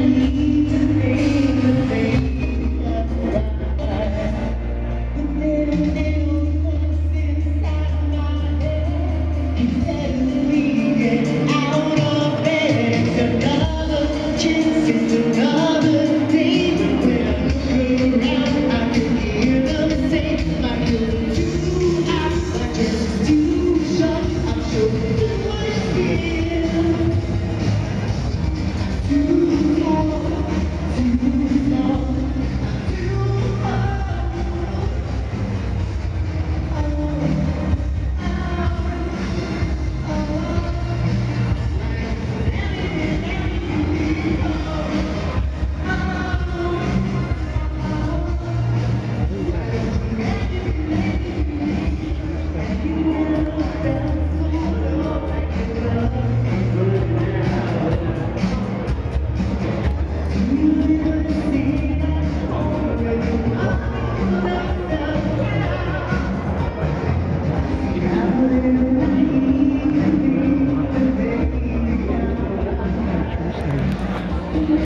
need to make the things right. The little voice inside my head keeps telling me get out of bed. It's another chance.